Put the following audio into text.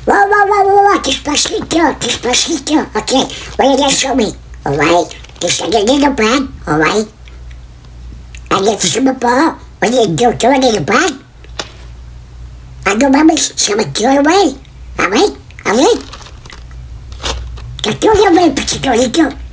Wow, despacito, okay. Well, you show me. Alright, just a little pan, alright. And if some ball, when you do a little pan, I go mama, some do away. Alright, alright. Ka tu yang main pasti kau itu.